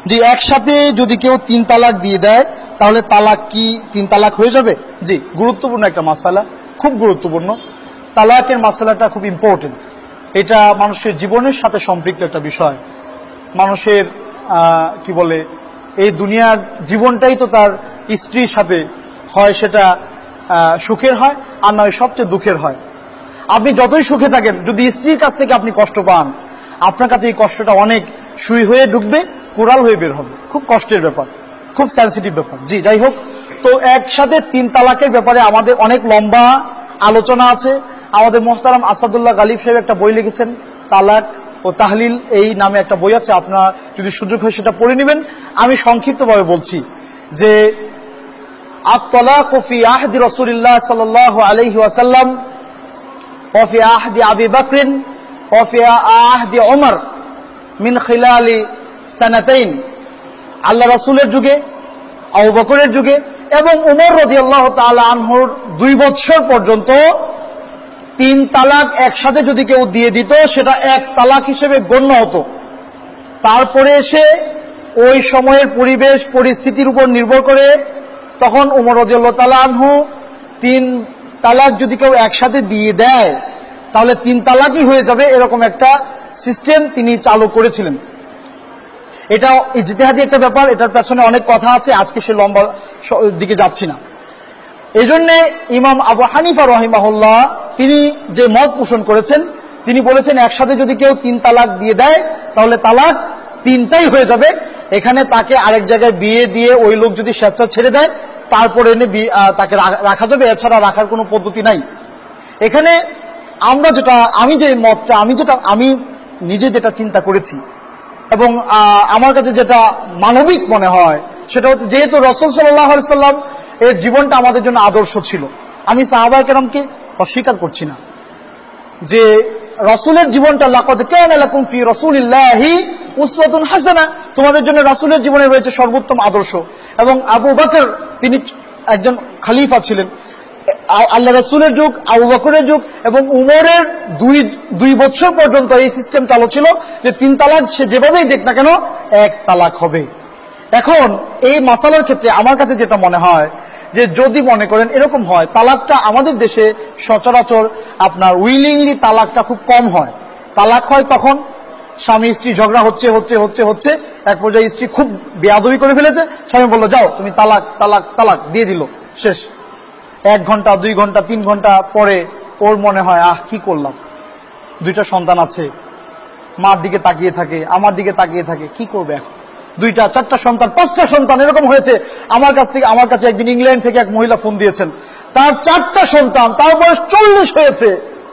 যে একসাথে যদি কেউ 3 তালাক দিয়ে দেয় তাহলে তালাক কি 3 তালাক হয়ে যাবে? জি, গুরুত্বপূর্ণ একটা মাসালা, খুব গুরুত্বপূর্ণ। তালাকের মাসালাটা খুব ইম্পর্টেন্ট। এটা মানুষের জীবনের সাথে সম্পৃক্ত একটা বিষয়। মানুষের কি বলে, এই দুনিয়ার জীবনটাই তো তার স্ত্রীর সাথে হয় সেটা সুখের হয়, আর নয় সবচেয়ে দুঃখের হয়। আপনি যতই সুখে থাকেন, যদি স্ত্রীর কাছ থেকে আপনি কষ্ট পান, আপনার কাছে এই কষ্টটা অনেক সুই হয়ে ঢুকবে, কোরাল হয়ে বের হবে। খুব কষ্টের ব্যাপার, খুব সেন্সিটিভ ব্যাপার। জি, যাই হোক, তো একসাথে 3 তালাকের ব্যাপারে আমাদের অনেক লম্বা আলোচনা আছে। আমাদের মোহতারাম আসাদুল্লাহ গালিব সাহেব একটা বই লিখেছেন, তালাক ও তাহলিল এই নামে একটা বই আছে, আপনার যদি সুযোগ হয় সেটা পড়ে নেবেন। আমি সংক্ষিপ্তভাবে বলছি যে আত-তালাকু ফি আহদি রাসূলিল্লাহ সাল্লাল্লাহু আলাইহি ওয়াসাল্লাম ওয়া ফি আহদি আবি বকর ওয়া ফি আহদি ওমর মিন খিলালি সানাতাইন। আল্লাহ রাসূলের যুগে, আবু বকরের যুগে এবং উমর রাদিয়াল্লাহু তাআলা আনহুর 2 বছর পর্যন্ত 3 তালাক একসাথে যদি কেউ দিয়ে দিত সেটা 1 তালাক হিসেবে গণ্য হতো। তারপরে এসে ওই সময়ের পরিবেশ পরিস্থিতির উপর নির্ভর করে তখন উমর রাদিয়াল্লাহু তাআলা আনহু 3 তালাক যদি কেউ একসাথে দিয়ে দেয় তাহলে 3 তালাকই হয়ে যাবে, এরকম একটা সিস্টেম তিনি চালু করেছিলেন। এটা ইজতিহাদি একটা ব্যাপার, এটার পেছনে অনেক কথা আছে, আজকে সে লম্বা দিকে যাচ্ছি না। এই জন্যে ইমাম আবু হানিফা রাহিমাহুল্লাহ তিনি যে মত পোষণ করেছেন, তিনি বলেছেন একসাথে যদি কেউ 3 তালাক দিয়ে দেয় তাহলে তালাক 3টাই হয়ে যাবে। এখানে তাকে আরেক জায়গায় বিয়ে দিয়ে ওই লোক যদি স্বেচ্ছা ছেড়ে দেয় তারপরে এনে তাকে রাখা যাবে, এছাড়া রাখার কোনো পদ্ধতি নাই। এখানে আমরা যেটা, আমি যে মতটা, আমি নিজে যেটা চিন্তা করেছি এবং আমার কাছে যেটা মানবিক মনে হয় সেটা হচ্ছে, যেহেতু রাসূল সাল্লাল্লাহু আলাইহি ওয়াসাল্লাম এর জীবনটা আমাদের জন্য আদর্শ ছিল, আমি সাহাবায়ে কেরামকে অস্বীকার করছি না যে রাসূলের জীবনটা লাকাদ কানা লাকুম ফি রাসূলিল্লাহি উসওয়াতুন হাসানাহ, তোমাদের জন্য রাসূলের জীবনে রয়েছে সর্বোত্তম আদর্শ। এবং আবু বকর তিনি একজন খলিফা ছিলেন, আল্লাহ রাসূলের যুগ, আবু বকরের যুগ এবং উমরের 2 বছর পর্যন্ত এই সিস্টেম চালু ছিল যে 3 তালাক সে যেভাবেই দেখ না কেন 1 তালাক হবে। এখন এই মাসালার ক্ষেত্রে আমার কাছে যেটা মনে হয় যে যদি মনে করেন এরকম হয়, তালাকটা আমাদের দেশে সচরাচর আপনার উইলিংলি তালাকটা খুব কম হয়। তালাক হয় তখন স্বামী স্ত্রী ঝগড়া হচ্ছে হচ্ছে হচ্ছে হচ্ছে এক পর্যায়ে স্ত্রী খুব বেয়াদবি করে ফেলেছে, স্বামী বলল যাও তুমি তালাক তালাক তালাক দিয়ে দিল, শেষ। 1 ঘন্টা 2 ঘন্টা 3 ঘন্টা পরে ওর মনে হয় কি করলাম, 2টা সন্তান আছে, মার দিকে তাকিয়ে থাকে, আমার দিকে তাকিয়ে থাকে, কি করবে এখন, 2টা 4টা সন্তান 5টা সন্তান এরকম হয়েছে। আমার কাছে একদিন ইংল্যান্ড থেকে এক মহিলা ফোন দিয়েছেন, তার 4টা সন্তান, তার বয়স 40 হয়েছে।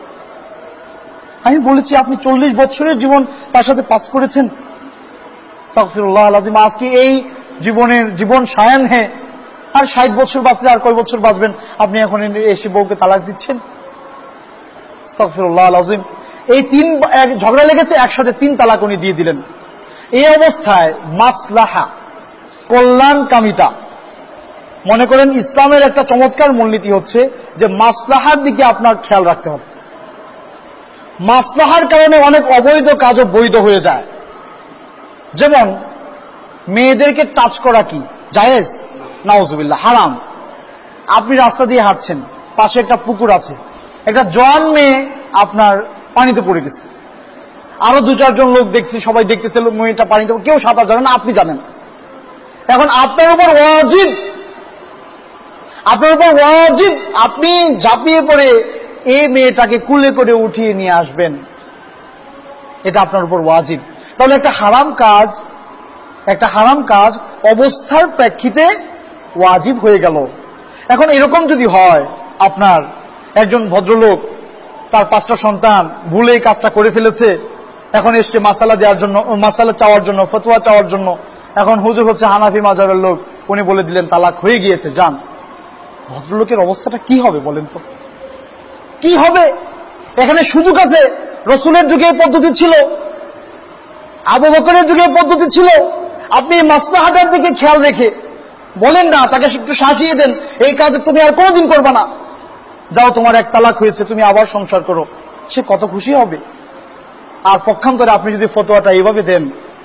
আমি বলেছি আপনি 40 বছরের জীবন তার সাথে পাস করেছেন, আস্তাগফিরুল্লাহ আল-আযীম, আজকে এই জীবন সায়ান হে, আর 60 বছর বাঁচলে আর কয় বছর বাঁচবেন, আপনি এখন এসে বউকে তালাক দিচ্ছেন, আস্তাগফিরুল্লাহ আল-আযীম। এই 3 ঝগড়া লেগেছে, একসাথে 3 তালাক উনি দিয়ে দিলেন। এই অবস্থায় মাসলাহা, কল্যাণকামিতা, মনে করেন ইসলামের একটা চমৎকার মূলনীতি হচ্ছে যে মাসলাহার দিকে আপনার খেয়াল রাখতে হবে। মাসলাহার কারণে অনেক অবৈধ কাজও বৈধ হয়ে যায়। যেমন মেয়েদেরকে টাচ করা কি জায়েজ? নাউজুবিল্লাহ, হারাম। আপনি রাস্তা দিয়ে হাঁটছেন, পাশে একটা পুকুর আছে, একটা জোয়ান মেয়ে আপনার পানিতে পড়ে গেছে, আরো 2-4 জন লোক দেখছি, সবাই দেখতেছে মেয়েটা পানিতে, কেউ সাঁতার জানে না, আপনি জানেন। এখন আপনার উপর ওয়াজিব, আপনি ঝাঁপিয়ে পড়ে এই মেয়েটাকে কুলে করে উঠিয়ে নিয়ে আসবেন, এটা আপনার উপর ওয়াজিব। তাহলে একটা হারাম কাজ অবস্থার প্রেক্ষিতে ওয়াজিব হয়ে গেল। এখন এরকম যদি হয়, আপনার একজন ভদ্রলোক, তার 5টা সন্তান, ভুলে এই কাজটা করে ফেলেছে, এখন এসছে মাসালা দেওয়ার জন্য, মাসালা চাওয়ার জন্য, ফতোয়া চাওয়ার জন্য। এখন হুজুর হচ্ছে হানাফি মাযহাবের লোক, উনি বলে দিলেন তালাক হয়ে গিয়েছে, যান। ভদ্রলোকের অবস্থাটা কি হবে বলেন তো, কি হবে? এখানে সুযোগ আছে। রাসূলের যুগে এই পদ্ধতি ছিল, আবু বকরের যুগে এই পদ্ধতি ছিল। আপনি মাসলাহাটার দিকে খেয়াল রেখে বলেন না, তাকে একটু শাসিয়ে দেন, এই কাজ তুমি আর কোনোদিন করবে না, যাও তোমার 1 তালাক হয়েছে, তুমি আবার সংসার করো, সে কত খুশি হবে। আর পক্ষান্তরে আপনি যদি ফতোয়াটা এইভাবে দেন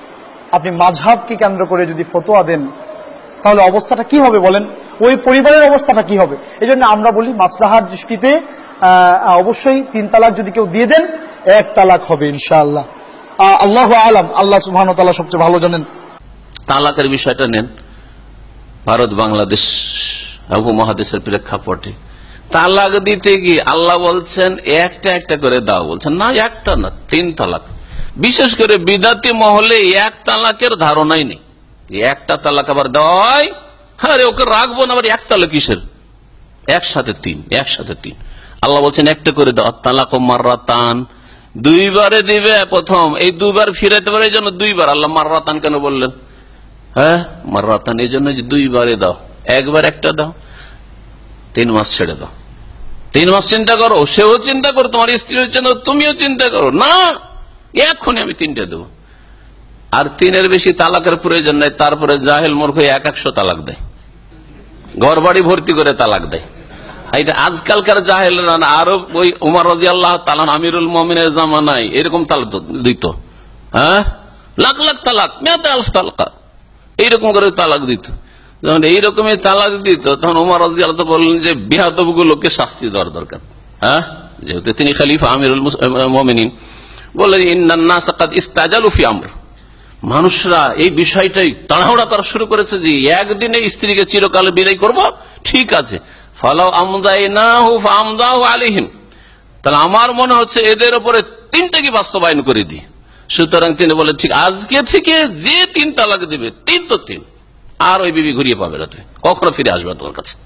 আপনি মাযহাবকে কেন্দ্র করে যদি ফতোয়া দেন, তাহলে অবস্থাটা কি হবে বলেন? ওই পরিবারের অবস্থাটা কি হবে? এই জন্য আমরা বলি মাসলাহার দৃষ্টিতে অবশ্যই 3 তালাক যদি কেউ দিয়ে দেন, 1 তালাক হবে ইনশাআল্লাহ। আল্লাহু আলাম, আল্লাহ সুবহানাহু ওয়া তাআলা সবচেয়ে ভালো জানেন। তালাকের বিষয়টা নেন ভারত বাংলাদেশ উপমহাদেশের প্রেক্ষাপটে। তালাক দিতে গিয়ে আল্লাহ বলছেন একটা একটা করে দাও, বলছেন না একটা না 3 তালাক। বিশেষ করে বিদাতি মহলে 1 তালাকের ধারণাই নেই। একটা তালাক আবার দেওয়াই, আরে ওকে রাখবো না, আবার 1 তালাক কিসের? একসাথে 3। আল্লাহ বলছেন একটা করে দাও। তালাক মাররাতান, 2 বারে দিবে। প্রথম এই 2 বার ফিরাইতে পারে, এই জন্য 2 বার। আল্লাহ মাররাতান কেন বললেন? হ্যাঁ, মাররাতান এই জন্য যে 2 বারে দাও, একবার একটা দাও, 3 মাস ছেড়ে দাও। 3 মাস চিন্তা করো, সেও চিন্তা করো, তোমার স্ত্রী হচ্ছে না, তুমিও চিন্তা করো, না এক্ষুনি আমি 3টে দেবো। আর 3-এর বেশি তালাকের প্রয়োজন নাই। তারপরে জাহেল মূর্খ 100 তালাক দেয়, ঘর বাড়ি ভর্তি করে তালাক দেয়। এটা আজকালকার জাহেলরা না, আরো ওই উমর রাদিয়াল্লাহু তাআলা আমিরুল মুমিনের জামানায় এরকম তালাক দিত। হ্যাঁ, লাখ লাখ তালাক, 100,000 তালাক, এইরকম করে তালাক দিত। যখন এইরকমই তালাক দিত, তখন উমর রাদিয়াল্লাহু তাআলা বললেন যে বিহাদব গুলোকে শাস্তি দেওয়ার দরকার। হ্যাঁ, যেহেতু তিনি খলিফা আমিরুল মুমিনিন, বললেন ইন্নান নাস কাদ ইস্তাজালু ফি আমর, মানুষরা এই বিষয়টাই তাড়াহুড়া করা শুরু করেছে যে একদিনে স্ত্রীকে চিরকালে বিদায় করব, ঠিক আছে। ফালাউ আমদাইনাহু ফামদাহু আলাইহিম, তাহলে আমার মনে হচ্ছে এদের উপরে 3টা কি বাস্তবায়ন করে দিই। সুতরাং তিনি বলেন ঠিক আজকে থেকে যে 3 তালাক দিবে, 3 তো 3, আর ওই বিবি ঘুরিয়ে পাবে না, তুমি কখনো ফিরে আসবে তোমার কাছে।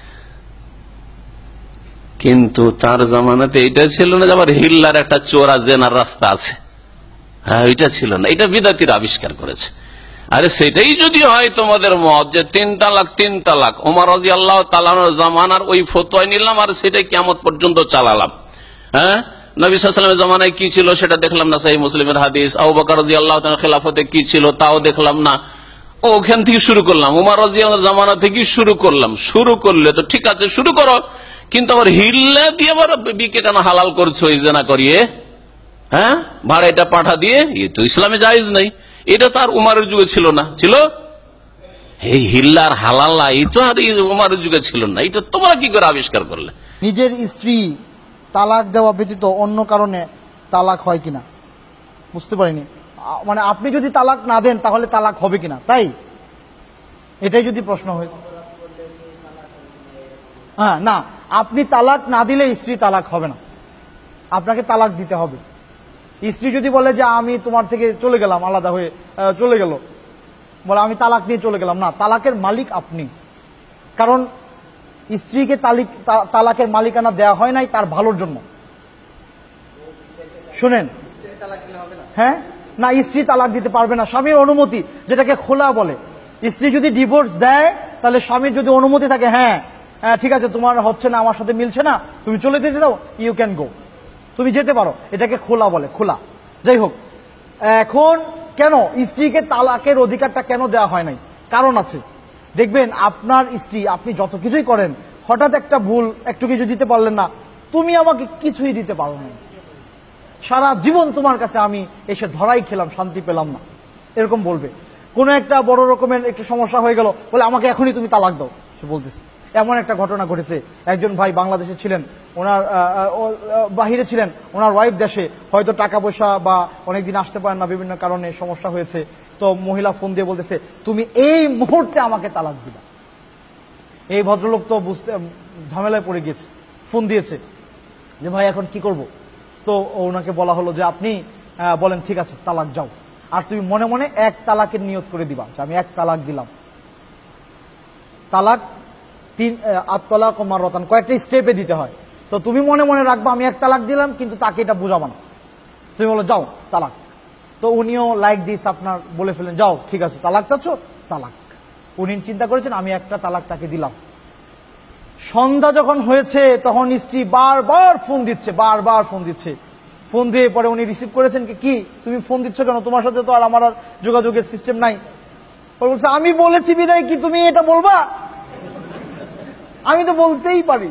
কিন্তু তার জামানাতে এটা ছিল না যে আবার হিল্লার একটা চোরা জেনার রাস্তা আছে। হ্যাঁ, এটা ছিল না, এটা বিদাতিরা আবিষ্কার করেছে। আরে সেটাই যদি হয় তোমাদের মত যে 3 তালাক 3 তালাক, ওমর রাদিয়াল্লাহু তাআলার জামানার ওই ফতোয়া নিলাম আর সেটাই কিয়ামত পর্যন্ত চালালাম। হ্যাঁ, নবী সাল্লাল্লাহু আলাইহি ওয়াসাল্লামের জামানায় কি ছিল সেটা দেখলাম না, সহিহ মুসলিমের হাদিস। আবু বকর রাদিয়াল্লাহু তাআলার খেলাফতে কি ছিল তাও দেখলাম না, ওখান থেকে শুরু করলাম। ওমর রাদিয়াল্লাহু জামানা থেকে শুরু করলাম। শুরু করলে তো ঠিক আছে, শুরু করো, কিন্তু আবার হিল্লা দিয়ে আবার বিকে কেন হালাল করছো এই জেনা করিয়ে? হ্যাঁ, ভাড়া এটা পাঠা দিয়ে, এ তো ইসলামে জায়েজ নাই। এটা তো আর উমারের যুগে ছিল না, ছিল এই হিল্লার হালাল্লা, এই তো আর উমারের যুগে ছিল না। এটা তোমরা কি করে আবিষ্কার করলে? নিজের স্ত্রী তালাক দেওয়া ব্যতীত অন্য কারণে তালাক হয় কিনা বুঝতে পারিনি। মানে আপনি যদি তালাক না দেন তাহলে তালাক হবে কিনা, তাই এটাই যদি প্রশ্ন হয়। হ্যাঁ, না, আপনি তালাক না দিলে স্ত্রী তালাক হবে না, আপনাকে তালাক দিতে হবে। স্ত্রী যদি বলে যে আমি তোমার থেকে চলে গেলাম, আলাদা হয়ে চলে গেল, বলে আমি তালাক নিয়ে চলে গেলাম, না, তালাকের মালিক আপনি। কারণ স্ত্রীকে তালাকের মালিকানা দেওয়া হয় নাই তার ভালোর জন্য। শুনেন, হ্যাঁ, না, স্ত্রী তালাক দিতে পারবে না, স্বামীর অনুমতি, যেটাকে খোলা বলে। স্ত্রী যদি ডিভোর্স দেয় তাহলে স্বামীর যদি অনুমতি থাকে, হ্যাঁ ঠিক আছে, তোমার হচ্ছে না, আমার সাথে মিলছে না, তুমি চলে যেতে দাও, ইউ ক্যান গো, তুমি যেতে পারো, এটাকে খোলা বলে, খোলা। যাই হোক, এখন কেন স্ত্রীকে তালাকের অধিকারটা কেন দেওয়া হয় নাই? কারণ আছে। দেখবেন আপনার স্ত্রী, আপনি যত কিছুই করেন, হঠাৎ একটা ভুল, একটু কিছু দিতে পারলেন না, তুমি আমাকে কিছুই দিতে পারো না, সারা জীবন তোমার কাছে আমি এসে ধরাই খেলাম, শান্তি পেলাম না, এরকম বলবে। কোনো একটা বড় রকমের একটু সমস্যা হয়ে গেল, বলে আমাকে এখনই তুমি তালাক দাও, সে বলতেছে। এমন একটা ঘটনা ঘটেছে, একজন ভাই বাংলাদেশে ছিলেন, ওনার বাহিরে ছিলেন, ওনার ওয়াইফ দেশে, হয়তো টাকা পয়সা বা অনেকদিন আসতে পারেন না, বিভিন্ন কারণে সমস্যা হয়েছে। তো মহিলা ফোন দিয়ে বলতেছে তুমি এই মুহূর্তে আমাকে তালাক দিবা। এই ভদ্রলোক তো বুঝতে ঝামেলায় পড়ে গিয়েছে, ফোন দিয়েছে যে ভাই এখন কি করব। তো ওনাকে বলা হলো যে আপনি বলেন ঠিক আছে তালাক যাও, আর তুমি মনে মনে 1 তালাকের নিয়ত করে দিবা যে আমি 1 তালাক দিলাম। তালাক 3 আত-তালাক মাররাতান, কয়েকটা স্টেপে দিতে হয়। তো তুমি মনে মনে রাখবা আমি 1 তালাক দিলাম, কিন্তু তাকে এটা বুঝাবা না, তুমি বলো যাও তালাক। তো উনিও লাইক দিস আপনার বলে ফেলেন যাও ঠিক আছে তালাক চাচ্ছ, তালাক। উনি চিন্তা করেছেন আমি একটা তালাক তাকে দিলাম। সন্ধ্যা যখন হয়েছে তখন স্ত্রী বারবার ফোন দিচ্ছে, বারবার ফোন দিচ্ছে। ফোন দিয়ে পরে উনি রিসিভ করেছেন, কি তুমি ফোন দিচ্ছ কেন, তোমার সাথে তো আর আমার আর যোগাযোগের সিস্টেম নাই। বলছে আমি বলেছি বিদায় কি তুমি এটা বলবা, আমি তো বলতেই পারি।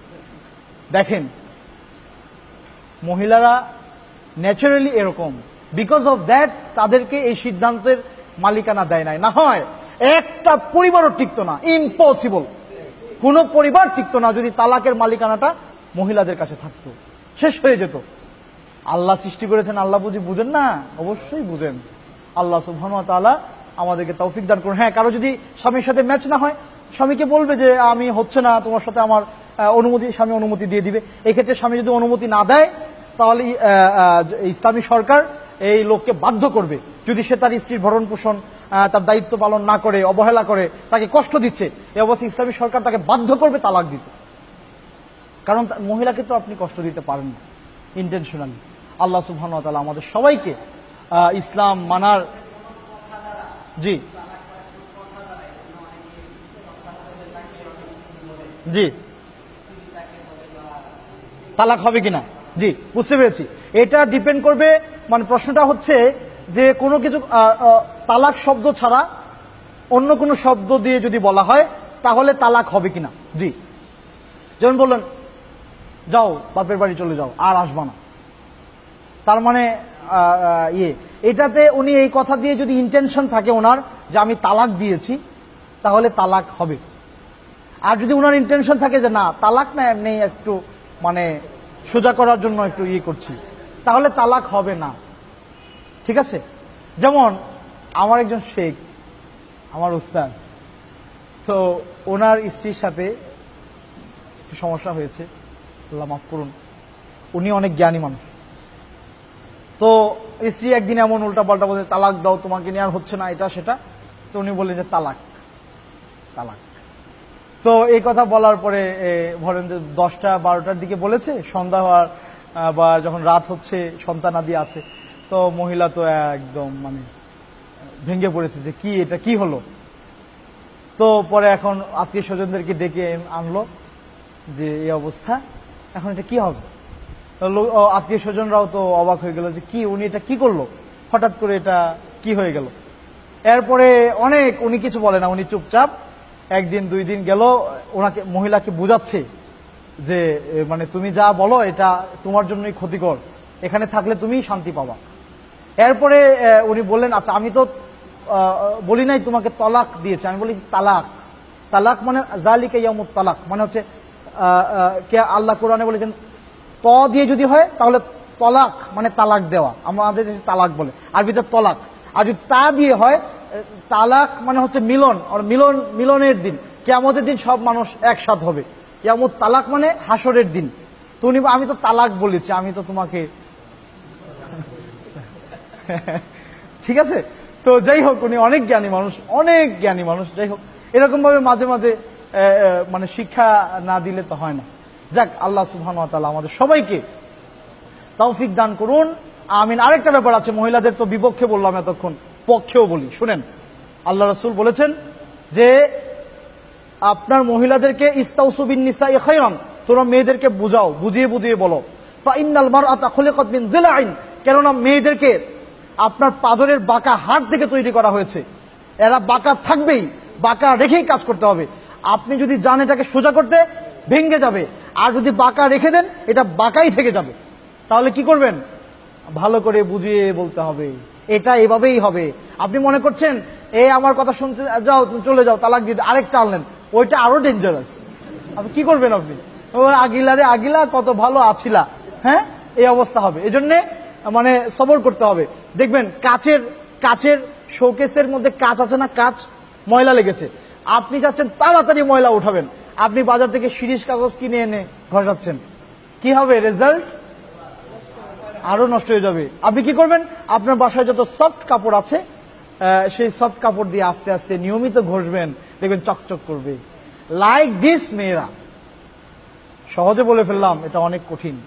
দেখেন মহিলারা ন্যাচারালি এরকম, বিকজ অফ দ্যাট তাদেরকে এই সিদ্ধান্তের মালিকানা দেয় নাই। না হয় একটা পরিবারও টিকতো না, ইম্পসিবল। কোন পরিবার টিকতো না যদি তালাকের মালিকানাটা মহিলাদের কাছে থাকতো, শেষ হয়ে যেত। আল্লাহ সৃষ্টি করেছেন, আল্লাহ বুঝেন না? অবশ্যই বুঝেন। আল্লাহ সুবহানাহু ওয়া তাআলা আমাদেরকে তৌফিক দান করুন। হ্যাঁ, কারো যদি স্বামীর সাথে ম্যাচ না হয়, স্বামীকে বলবে যে আমি হচ্ছে না তোমার সাথে, আমার অনুমতি, স্বামী অনুমতি দিয়ে দিবে। এই ক্ষেত্রে স্বামী যদি অনুমতি না দেয়, তাহলে ইসলামী সরকার এই লোককে বাধ্য করবে, যদি সে তার স্ত্রীর ভরণ পোষণ, তার দায়িত্ব পালন না করে, অবহেলা করে, তাকে কষ্ট দিচ্ছে, এই অবস্থায় ইসলামী সরকার তাকে বাধ্য করবে তালাক দিতে। কারণ মহিলাকে তো আপনি কষ্ট দিতে পারেন না ইন্টেনশনালি। আল্লাহ সুবহানাহু ওয়া তাআলা আমাদের সবাইকে ইসলাম মানার, জি জি, তালাক হবে কিনা, জি বুঝতে পেরেছি। এটা ডিপেন্ড করবে, মানে প্রশ্নটা হচ্ছে যে কোনো কিছু তালাক শব্দ ছাড়া অন্য কোনো শব্দ দিয়ে যদি বলা হয় তাহলে তালাক হবে কিনা। জি, যেমন বললেন যাও বাপের বাড়ি চলে যাও, আর আসবা না, তার মানে এটাতে উনি এই কথা দিয়ে যদি ইন্টেনশন থাকে ওনার যে আমি তালাক দিয়েছি, তাহলে তালাক হবে। আর যদি ওনার ইন্টেনশন থাকে যে না তালাক না, এমনি একটু মানে সোজা করার জন্য একটু করছি, তাহলে তালাক হবে না। ঠিক আছে? যেমন আমার একজন শেখ, আমার উস্তাদ, তো ওনার স্ত্রীর সাথে একটু সমস্যা হয়েছে, আল্লাহ মাফ করুন, উনি অনেক জ্ঞানী মানুষ। তো স্ত্রী একদিন এমন উল্টা পাল্টা বলছে তালাক দাও, তোমাকে নিয়ে আর হচ্ছে না, এটা সেটা। তো উনি বললেন যে তালাক তালাক। তো এই কথা বলার পরে ধরেন যে 10টা-12টার দিকে বলেছে, সন্ধ্যা হওয়ার বা যখন রাত হচ্ছে, সন্তানাদি আছে, তো মহিলা তো একদম মানে ভেঙে পড়েছে যে কি এটা কি হলো। তো পরে এখন আত্মীয় স্বজনদেরকে ডেকে আনলো যে এই অবস্থা, এখন এটা কি হবে। আত্মীয় স্বজনরাও তো অবাক হয়ে গেল যে কি উনি এটা কি করলো, হঠাৎ করে এটা কি হয়ে গেল। এরপরে অনেক উনি কিছু বলে না, উনি চুপচাপ। একদিন 2 দিন গেল, ওনাকে মহিলাকে বুঝাচ্ছে যে মানে তুমি যা বলো এটা তোমার জন্যই ক্ষতিকর, এখানে থাকলে তুমি শান্তি পাবা। এরপরে উনি বললেন আচ্ছা আমি তো বলি নাই তোমাকে তালাক দিয়েছে, আমি বলি তালাক। তালাক মানে যালিকা ইয়াউমুত তালাক, মানে হচ্ছে কে আল্লাহ কোরআনে বলেছেন ত দিয়ে যদি হয় তাহলে তলাক মানে তালাক দেওয়া, আমাদের দেশে তালাক বলে, আরবিতে তলাক। আর যদি তা দিয়ে হয় তালাক মানে হচ্ছে মিলন, আর মিলনের দিন, কিয়ামতের দিন সব মানুষ একসাথ হবে। কিয়ামত তালাক মানে হাসরের দিন। তো উনি আমি তো তালাক বলেছি, আমি তো তোমাকে ঠিক আছে। তো যাই হোক, উনি অনেক জ্ঞানী মানুষ, অনেক জ্ঞানী মানুষ। যাই হোক, এরকম ভাবে মাঝে মাঝে মানে শিক্ষা না দিলে তো হয় না। যাক, আল্লাহ সুবহানাহু ওয়া তাআলা আমাদের সবাইকে তৌফিক দান করুন, আমিন। আরেকটা ব্যাপার আছে, মহিলাদের তো বিপক্ষে বললাম এতক্ষণ, পক্ষেও বলি, শুনেন। আল্লাহ রাসূল বলেছেন যে আপনার মহিলাদেরকে ইস্তাউসু বিন নিসাই খায়রান, তোমরা মেয়েদেরকে বুঝাও, বুঝিয়ে বুঝিয়ে বলো। ফা ইন্নাল মারআতা খুলিকাত মিন যিলাইন, কেননা মেয়েদেরকে আপনার পাজরের বাঁকা হাড় থেকে তৈরি করা হয়েছে। এরা বাঁকা থাকবেই, বাঁকা রেখেই কাজ করতে হবে। আপনি যদি যান এটাকে সোজা করতে, ভেঙে যাবে। আর যদি বাঁকা রেখে দেন, এটা বাঁকাই থেকে যাবে। তাহলে কি করবেন? ভালো করে বুঝিয়ে বলতে হবে, এটা এভাবেই হবে। আপনি মনে করছেন আমার কথা শুনতে যাও, চলে যাও, তালাক দিয়ে আরেকটা আনলেন, ওইটা আরো ডেঞ্জারাস। আপনি কি করবেন? আপনি আগিলারে আগিলা কত ভালো আছিলা, হ্যাঁ, এই অবস্থা হবে। এই জন্যে মানে সবর করতে হবে। দেখবেন কাচের শোকেসের মধ্যে কাচ আছে না, কাচ ময়লা লেগেছে, আপনি চাচ্ছেন তাড়াতাড়ি ময়লা উঠাবেন, আপনি বাজার থেকে শিরিষ কাগজ কিনে এনে ঘষাচ্ছেন, কি হবে রেজাল্ট? আরো নষ্ট হয়ে যাবে। আপনি কি করবেন? আপনার বাসায় যত সফট কাপড় আছে সেই সফট কাপড় দিয়ে আস্তে আস্তে নিয়মিত ঘষবেন, দেখবেন চকচক করবে। Like this. মেয়েরা সহজে বলে ফেললাম, এটা অনেক কঠিন,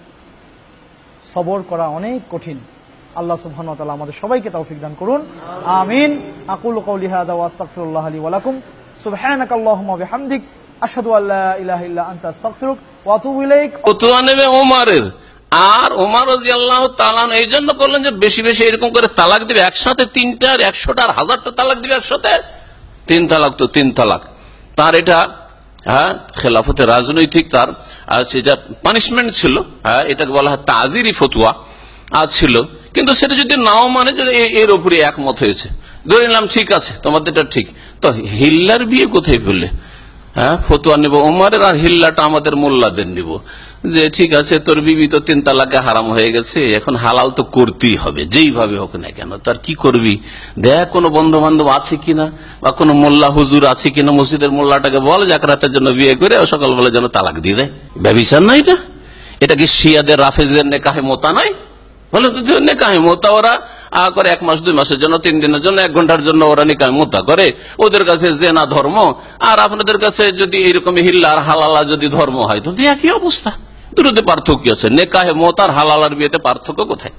সবর করা অনেক কঠিন। আল্লাহ সুবহানাহু ওয়া তাআলা আমাদের সবাইকে তৌফিক দান করুন, আমিন। আকুলু কাওলি হাযা ওয়া আস্তাগফিরুল্লাহ লি ওয়া লাকুম। সুবহানাকাল্লাহুম্মা ওয়া বিহামদিক, আশহাদু আল্লা ইলাহা ইল্লা আনতা আস্তাগফিরুক ওয়া আতুবু ইলাইক। ফতোয়া নেবে ওমরের, আর ওমর রাদিয়াল্লাহু তাআলা এই জন্য বললেন যে বেশি বেশি এরকম করে তালাক দিবে, একসাথে 3টা আর 100টা আর 1000টা তালাক দিবে একসাথে। 3 তালাক তো 3 তালাক। তার এটা খেলাফতে রাজনৈতিক তার সেটা পানিশমেন্ট ছিল, এটাকে বলা হয় তাজিরি ফতোয়া। ছিল, কিন্তু সেটা যদি নাও মানে যে এর উপরে একমত হয়েছে, ধরে নিলাম ঠিক আছে তোমাদেরটা ঠিক, তো হিল্লার বিয়ে কোথায় ফেললে? হ্যাঁ, ফতুয়া নিব ওমরের, আর হিল্লাটা আমাদের মোল্লাদের নিব, যে ঠিক আছে তোর বিবি তো 3 তালাকে হারাম হয়ে গেছে, এখন হালাল তো করতেই হবে যেইভাবে হোক না কেন। তার কি করবি, দেখ কোনো বন্ধু বান্ধব আছে কিনা, বা কোনো মোল্লা হুজুর আছে কিনা, মসজিদের মোল্লাটাকে বল যে এক রাতের জন্য বিয়ে করে সকালবেলা যেন তালাক দিয়ে দেয়। ব্যভিচার না এটা কি শিয়াদের রাফেজদের নেকাহে মোতা নয়? বলে তো নেকাহে মোতা ওরা করে 1 মাস 2 মাসের জন্য, 3 দিনের জন্য, 1 ঘন্টার জন্য ওরা নেকাহে মোতা করে, ওদের কাছে জেনা ধর্ম, আর আপনাদের কাছে যদি এইরকম হিল্লা আর হালালা যদি ধর্ম হয়, তো একই অবস্থা। দুটোতে পার্থক্য আছে, নেকাহে মোতা আর হালালার বিয়েতে পার্থক্য কোথায়?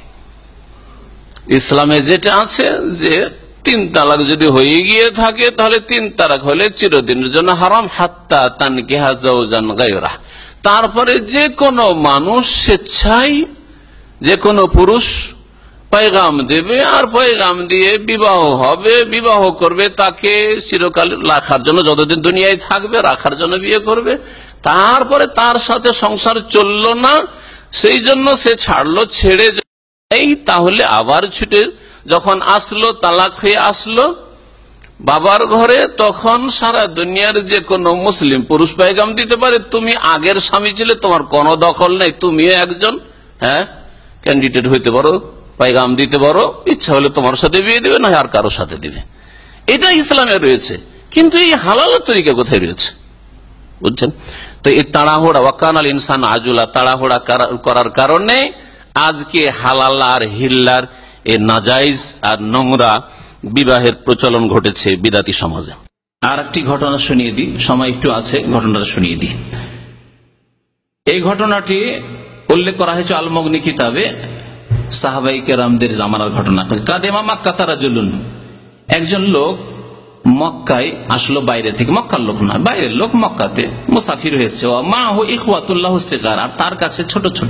ইসলামে যেটা আছে যে 3 তালাক যদি হয়ে গিয়ে থাকে, তাহলে 3 তালাক হলে চিরদিনের জন্য হারাম, হাত্তা তানকিহা যাওজান গায়রা। তারপরে যে কোনো মানুষ স্বেচ্ছায়, যে কোনো পুরুষ পয়গাম দেবে, আর পয়গাম দিয়ে বিবাহ হবে, বিবাহ করবে, তাকে চিরকাল রাখার জন্য, যতদিন দুনিয়ায় থাকবে রাখার জন্য বিয়ে করবে। তারপরে তার সাথে সংসার চললো না, সেই জন্য সে ছাড়লো, ছেড়ে এই তাহলে আবার ছুটে যখন আসলো, তালাক হয়ে আসলো বাবার ঘরে, তখন সারা দুনিয়ার যে কোনো মুসলিম পুরুষ পয়গাম দিতে পারে, তুমি আগের স্বামী ছিলে, তোমার কোনো দখল নেই, তুমিও একজন ক্যান্ডিডেট হইতে পারো, পয়গাম দিতে পারো, ইচ্ছা হলে তোমার সাথে বিয়ে দেবে, না আর কারোর সাথে দিবে। এটা ইসলামে রয়েছে, কিন্তু এই হালালের তরিকা কোথায় রয়েছে? বুঝছেন তো? এই তাড়াহুড়া, ওয়াকান আল ইনসান আজুলা, তাড়াহুড়া করার কারণে আজকে হালাল আর হিল্লার এই নাজাইজ আর নোংরা বিবাহের প্রচলন ঘটেছে বিদাতি সমাজে। আর একটি ঘটনা শুনিয়ে দিই, সময় একটু আছে, ঘটনাটা শুনিয়ে দিই। এই ঘটনাটি উল্লেখ করা হয়েছে আল মুগনি কিতাবে, সাহাবাই কেরামদের জামানার ঘটনা। কাদেমা মক্কা তারাজুলুন, একজন লোক মক্কায় আসলো বাইরে থেকে, মক্কার লোক না, বাইরের লোক, মক্কাতে মুসাফির হয়েছে। মা হু ইখওয়াতুল্লাহ সিগার, আর তার কাছে ছোট ছোট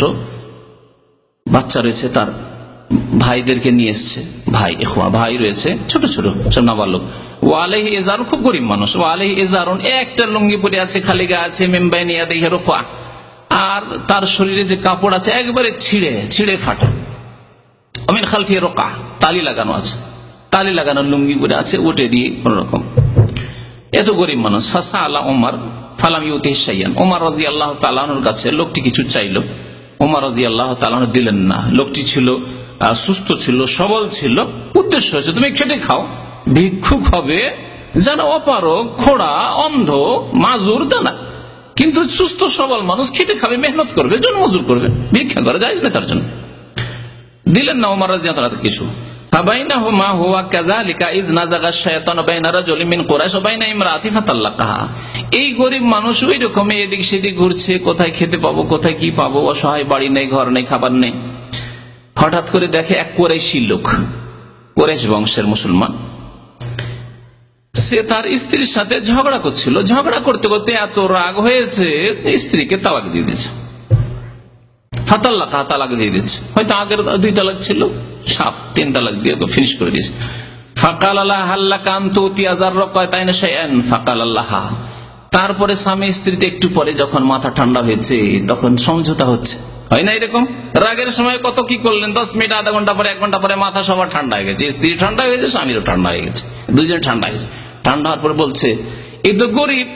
বাচ্চা রয়েছে, তার ভাইদেরকে নিয়ে এসছে, ভাই ইখওয়া ভাই রয়েছে, ছোট ছোট সব নাবালক। ও আলাইহি ইজারুন, খুব গরিব মানুষ। ও আলাইহি ইজারুন, একটা লুঙ্গি পরে আছে, খালি গা আছে, মিমবাইনি ইয়াদিহি রুকা, আর তার শরীরে যে কাপড় আছে একবারে ছিঁড়ে ছিঁড়ে ফাটা। আমিন খালফি রোকা, তালি লাগানো আছে, তালি লাগানো লুঙ্গি পরে আছে, ওটে দিয়ে কোন রকম, এত গরিব মানুষ। ফাসা আলা ওমর ফালাম ইউতিহি শাইয়ান, ওমর রাদিয়াল্লাহু তাআলা আনহুর কাছে লোকটি কিছু চাইলো, ওমর রাদিয়াল্লাহু তাআলা আনহু দিলেন না। লোকটি ছিল সুস্থ, ছিল সবল ছিল, উদ্দেশ্য হচ্ছে তুমি খেটে খাও, ভিক্ষুক হবে, যেন অপারগ, খোড়া, অন্ধ, মাজুর তা না, কিন্তু সুস্থ সবল মানুষ খেটে খাবে, মেহনত করবে, জন্মজুর করবে, ভিক্ষা করে জায়েজ না তার জন্য। দিলেন না ওমর রাদিয়াল্লাহু তাআলা কিছু। ফাবাইনাহুমা হুয়া কাযালিকা ইয নাযাগা শাইতানু বাইনা রাজুলিন মিন কুরাইশ ওয়া বাইনা ইমরাতি ফাতাল্লাকাহা। এই গরিব মানুষ ওই রকম এদিক সেদিক ঘুরছে, কোথায় খেতে পাবো, কোথায় কি পাবো, অসহায়, বাড়ি নেই, ঘর নেই, খাবার নেই। হঠাৎ করে দেখে এক কুরাইশী লোক, কুরাইশ বংশের মুসলমান, সে তার স্ত্রীর সাথে ঝগড়া করছিল। ঝগড়া করতে করতে এত রাগ হয়েছে, স্ত্রীকে তালাক দিয়ে দিচ্ছে। ফাতাল্লাকাহা, তালাক দিয়ে দিচ্ছে। হয়তো আগের 2 তালাক ছিল, সাফ 3 তালাক দিয়ে ফিনিশ করে দিয়েছে। ফাকাল আল্লাহ হাল্লাকা আন তুতিয়া যাররাকাতাইন শাইআন ফাকাল আল্লাহ। তারপরে স্বামী স্ত্রীতে একটু পরে যখন মাথা ঠান্ডা হয়েছে, তখন সমঝোতা হচ্ছে, হয় না এরকম? রাগের সময় কত কি করলেন, 10 মিনিট, আধা ঘন্টা পরে, 1 ঘন্টা পরে মাথা সবার ঠান্ডা হয়ে গেছে, স্ত্রী ঠান্ডা হয়ে গেছে, স্বামীরও ঠান্ডা হয়ে গেছে, দুজন ঠান্ডা হয়ে গেছে। ঠান্ডা হওয়ার পরে বলছে, এই তো গরিব,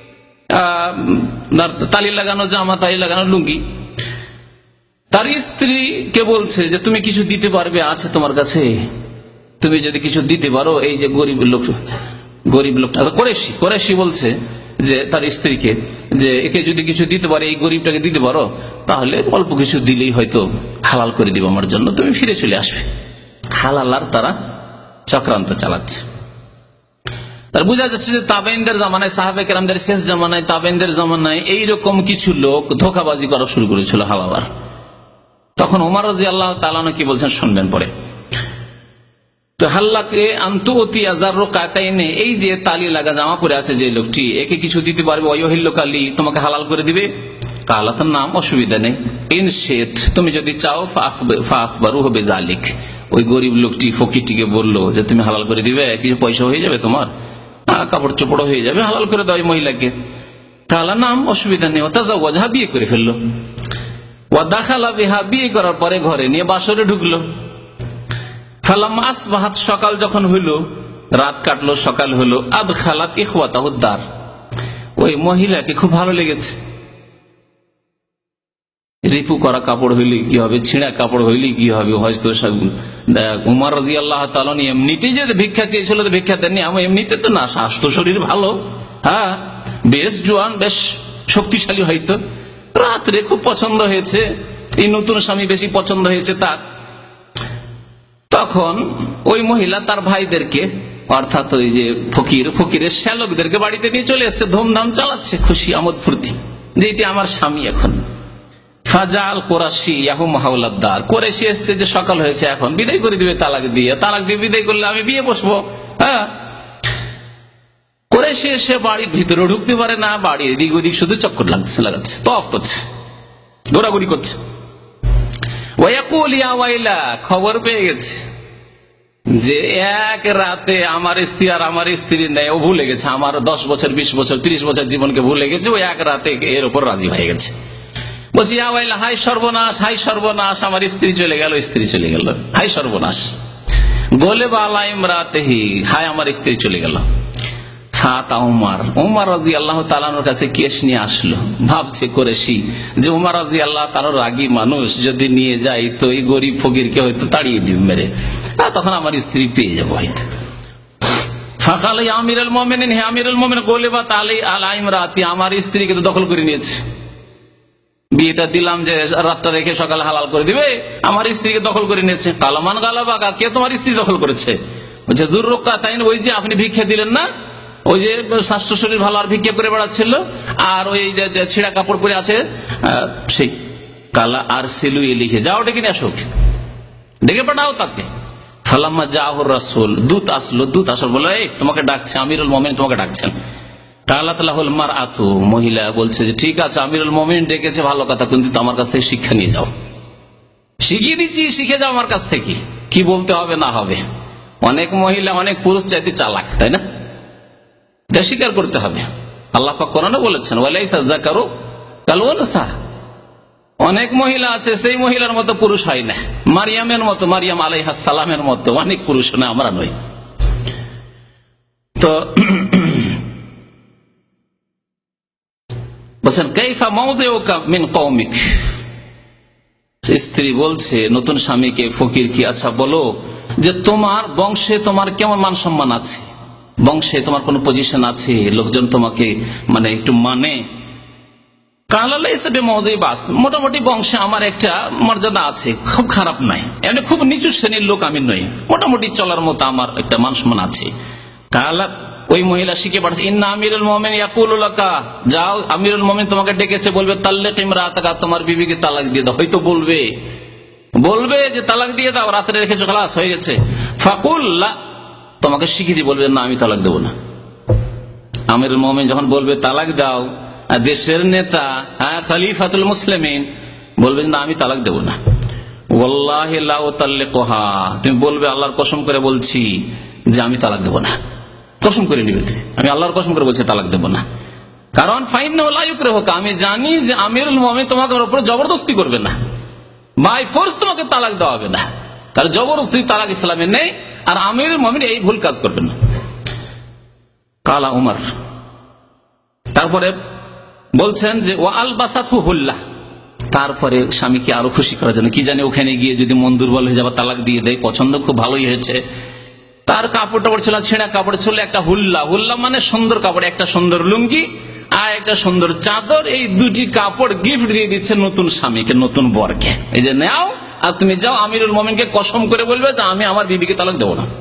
তালি লাগানো জামা, তালি লাগানো লুঙ্গি। তার স্ত্রীকে বলছে যে তুমি কিছু দিতে পারবে, আছে তোমার কাছে, তুমি যদি কিছু দিতে পারো, এই যে গরিব লোকটা কোরাইশী বলছে যে তার স্ত্রীকে, যে একে যদি কিছু দিতে পারে, এই গরিবটাকে দিতে পারো, তাহলে অল্প কিছু দিলেই হয়তো হালাল করে দিব আমার জন্য, তুমি ফিরে চলে আসবে। হালাল আর তারা চক্রান্ত চালাচ্ছে। তার বোঝা যাচ্ছে যে তাবেইনদের জামানায়, সাহাবে কেরামদের শেষ জামানায়, তাবেইনদের জামানায় এইরকম কিছু লোক ধোঁকাবাজি করা শুরু করেছিল হালালার। তখন ওমর রাদিয়াল্লাহু তাআলা কি বলছেন শুনবেন পরে। তো হাল্লাকে আনতু উতিয়া যাররাকাতাইনে, এই যে তালি লাগা জামা পরে আছে যে লোকটি, একে কিছু দিতে পারবে, ওয়ায়ুহিল্লুকা লি, তোমাকে হালাল করে দিবে। কালাতার নাম, অসুবিধা নেই, ইনশিত, তুমি যদি চাও, ফাআখবারুহু বিযালিক। ওই গরিব লোকটি ফকিরটিকে বললো যে তুমি হালাল করে দিবে, কিছু পয়সা হয়ে যাবে, তোমার কাপড় চোপড় হয়ে যাবে, হালাল করে দাও এই মহিলাকে। কালা নাম, অসুবিধা নেই। তাজাওয়াজহা, বিয়ে করে ফেললো। ওয়া দাখালা বিহা, বিয়ে করার পরে ঘরে নিয়ে বাসরে ঢুকলো। ফালাম্মা আসবাহাত, সকাল যখন হইল, রাত কাটলো, সকাল হলো, আদখালাত ইখওয়াতাহু দার, ওই মহিলাকে খুব ভালো লেগেছে। রিপু করা কাপড় হইলে কি হবে, ছিঁড়া কাপড় হইলে কি হবে, হয়তো উমর রাদিয়াল্লাহু তাআলা এমনিতেই যে ভিক্ষা চেয়েছিল তো ভিক্ষা দেননি, আমি এমনিতে তো না, স্বাস্থ্য শরীর ভালো, হ্যাঁ বেশ জোয়ান, বেশ শক্তিশালী, হয়তো রাত্রে খুব পছন্দ হয়েছে, এই নতুন স্বামী বেশি পছন্দ হয়েছে তার। তখন ওই মহিলা তার ভাইদেরকে, অর্থাৎ ওই যে ফকিরের শ্যালকদেরকে বাড়িতে নিয়ে চলে এসছে, ধুমধাম চালাচ্ছে, খুশি আমোদ ফুর্তি যে এটি আমার স্বামী। এখন ফাজাল কুরাশি ইয়াহুম হাওলাদ্দার, কুরাশি এসছে যে সকাল হয়েছে, এখন বিদায় করে দিবে, তালাক দিয়ে বিদায় করলে আমি বিয়ে বসবো। হ্যাঁ, কুরাশি এসে বাড়ির ভিতরে ঢুকতে পারে না, বাড়ির এদিক ওদিক শুধু চক্কর লাগাচ্ছে, তওয়াফ করছে, ঘোরাঘুরি করছে। ওয়াকুল ইয়া ওয়াইলা, খবর পেয়ে গেছে যে এক রাতে আমার স্ত্রী আর আমার স্ত্রী নেই, ও ভুলে গেছে আমার 10 বছর 20 বছর 30 বছর জীবনকে ভুলে গেছে, ওই এক রাতে এর উপর রাজি হয়ে গেছে। বলছি ইয়া ওয়াইলা, হাই সর্বনাশ, হাই সর্বনাশ, আমার স্ত্রী চলে গেল, স্ত্রী চলে গেল, হাই সর্বনাশ। গোলে বালা ইমরাতেহি, হাই আমার স্ত্রী চলে গেল। উমর রাদিয়াল্লাহু তাআলার কাছে কেস নিয়ে আসলো, ভাবছে কুরাইশি যে উমর রাদিয়াল্লাহু তাআলা রাগী মানুষ, যদি নিয়ে যায় তো এই গরিব ফকিরকে হয়তো তাড়িয়ে দিবে মেরে, তখন আমার স্ত্রী পেয়ে যাবো হয়তো। ফাকাল ইয়া আমিরুল মুমিনিন, হে আমিরুল মুমিনিন, গোলেবাত আলা ইমরাতি, আমার স্ত্রীকে তো দখল করে নিয়েছে, বিয়েটা দিলাম যে রাতটা রেখে সকালে হালাল করে দিবে, আমার স্ত্রীকে দখল করে নিয়েছে। কালামান গালাবাকা, কে তোমার স্ত্রী দখল করেছে? বলছে যুররুকাতাইন, ওই যে আপনি ভিক্ষা দিলেন না, ওই যে স্বাস্থ্য শরীর ভালো আর ভিক্ষা করে বেড়াচ্ছিল, আর ওই ছিঁড়া কাপড় পরে আছে সেই। কালা আর সিলু লিখে, যাও ডেকে নিয়ে আসো, ডেকে পাঠাও তাকে। ফালাম্মা জাহুর রাসূল, দূত আসলো, দূত আসল বলে, এই তোমাকে ডাকছে, আমিরুল মুমিনিন তোমাকে ডাকছেন। মারআতু, মহিলা বলছে যে ঠিক আছে, আমিরুল মুমিনিন ডেকেছে, ভালো কথা, কিন্তু আমার কাছ থেকে শিক্ষা নিয়ে যাও, শিখিয়ে দিচ্ছি, শিখে যাও আমার কাছ থেকে, কি বলতে হবে না হবে। অনেক মহিলা অনেক পুরুষ চাইতে চালাক, তাই না? এটা স্বীকার করতে হবে। আল্লাহ পাক কোরআনে বলেছেন ওয়ালাইসা যাকারু কাল উনসা, অনেক মহিলা আছে সেই মহিলার মতো পুরুষ হয় না, মারিয়ামের মতো, মারিয়াম আলাইহিস সালামের মতো অনেক পুরুষ না, আমরা নই। তো বলছেন কাইফা মাওদিউকা মিন কওমিক, স্ত্রী বলছে নতুন স্বামীকে, ফকির কি, আচ্ছা বলো যে তোমার বংশে তোমার কেমন মান সম্মান আছে, বংশে তোমার কোন পজিশন আছে, লোকজন তোমাকে মানে একটু মানে? কালালা হিসেবে মৌজুই বাস, মোটামুটি বংশে আমার একটা মর্যাদা আছে, খুব খারাপ নাই, এমনি খুব নিচু শ্রেণীর লোক আমি নই, মোটামুটি চলার মতো আমার একটা মান সম্মান আছে। কালা, ওই মহিলা শিখে পাঠাচ্ছে, ইন্না আমিরুল মুমিনিন ইয়াকুলু লাকা, যাও আমিরুল মুমিনিন তোমাকে ডেকেছে, বলবে তাল্লিক ইমরাতাকা, তোমার বিবিকে তালাক দিয়ে দাও, হয়তো বলবে যে তালাক দিয়ে দাও, রাত্রে রেখেছো, খালাস হয়ে গেছে। ফাকুল লা, তোমাকে শিখিয়ে দিয়ে বলবে না আমি তালাক দেবো না। আমিরুল মুমিনিন যখন বলবে তালাক দাও, দেশের নেতা, খলিফাতুল মুসলিমিন বলবে না আমি তালাক দেবো না। ওয়াল্লাহি লা উতাল্লিকুহা, তুমি বলবে আল্লাহর কসম করে বলছি যে আমি তালাক দেবো না, কসম করে নিবে তুমি, আমি আল্লাহর কসম করে বলছি তালাক দেবো না। কারণ ফাইন্নাহু লা ইউকরাহুকা, আমি জানি যে আমিরুল মুমিনিন তোমাকে উপরে জবরদস্তি করবে না, বাই ফোর্স তোমাকে তালাক দেওয়া হবে না, তার জবরদস্তি তালাক ইসলামে নেই, আর আমিরুল মুমিনিন এই ভুল কাজ করবেন না। কালা উমর, তারপরে বলছেন যে ওয়া আলবাসাতহু হুল্লাহ, তারপরে স্বামীকে আরো খুশি করার জন্য, কি জানি ওখানে গিয়ে যদি মন দুর্বল হয়ে যাবে, তালাক দিয়ে দেয়, পছন্দ খুব ভালোই হয়েছে, তার কাপড় টাপড় ছিল, ছেঁড়া কাপড় ছিল, একটা হুল্লা, হুল্লা মানে সুন্দর কাপড়, একটা সুন্দর লুঙ্গি আর একটা সুন্দর চাদর, এই দুটি কাপড় গিফট দিয়ে দিচ্ছে নতুন স্বামীকে, নতুন বরকে, এই যে নাও, আর তুমি যাও আমিরুল মুমিনিনকে কসম করে বলবে যে আমি আমার বিবিকে তালাক দেবো না।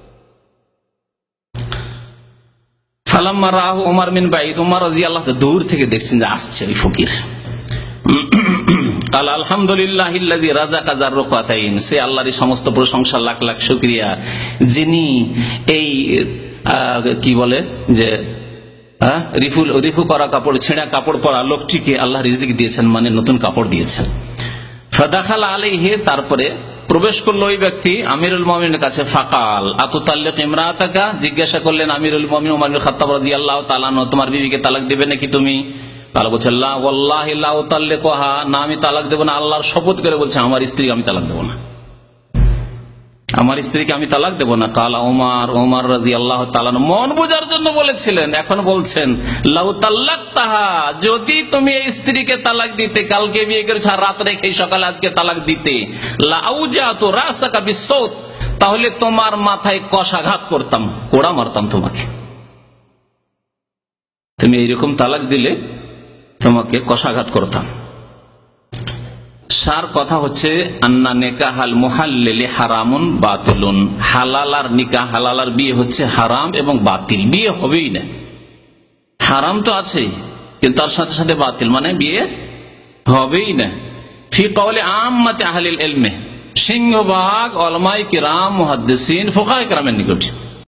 ফালাম্মা রাহু উমর মিন বাইদ, উমর রাদিয়াল্লাহু তাআলা দূর থেকে দেখছেন যে আসছে ওই ফকির। আলহামদুলিল্লাহিল্লাযী রাযাকা যাররুকাতাইন, সে আল্লাহরই সমস্ত প্রশংসা, লাখ লাখ শুকরিয়া, যিনি এই কি বলে যে রিফু করা কাপড়, ছেঁড়া কাপড় পরা লোকটিকে আল্লাহ রিজিক দিয়েছেন, মানে নতুন কাপড় দিয়েছেন। ফাদাখালা আলাইহি, তারপরে প্রবেশ করলো ওই ব্যক্তি আমিরুল মুমিনের কাছে। ফাকাল আতুতাল্লিক ইমরাতাকা, জিজ্ঞাসা করলেন আমিরুল মুমিনিন উমর ইবনে খাত্তাব রাদিয়াল্লাহু তাআলা আনহু, তোমার বিবিকে তালাক দিবে নাকি তুমি? তাহলে বলছে লা ওয়াল্লাহি লা উতাল্লিকুহা, না আমি তালাক দেব না, আল্লাহর শপথ করে বলছে আমার স্ত্রীকে আমি তালাক দেব না, আমার স্ত্রীকে আমি তালাক দেব না। কালা ওমর রাদিয়াল্লাহু তাআলা মন বোঝার জন্য বলেছিলেন, এখন বলছেন লাউ তাল্লাকতাহা, যদি তুমি এই স্ত্রীকে তালাক দিতে, কালকে বিয়ে করেছ আর রাত রেখে সকালে আজকে তালাক দিতে, লা আউজাতু রাসাকা বিসসাউত, তাহলে তোমার মাথায় কষাঘাত করতাম, কোড়া মারতাম তোমাকে। তুমি এইরকম তালাক দিলে তোমাকে কষাঘাত করতাম। সার কথা হচ্ছে আন্না নিকাহাল মুহাল্লিলি হারামুন বাতিলুন, হালাল আর নিকাহ, হালাল আর বিয়ে হচ্ছে হারাম এবং বাতিল, বিয়ে হবেই না। হারাম তো আছেই কিন্তু তার সাথে সাথে বাতিল, মানে বিয়ে হবেই না। ফি কওলি আম্মাতি আহলিল ইলমি, সিংহভাগ উলামায়ে কিরাম মুহাদ্দিসিন ফুকাহায়ে কিরামের নিকট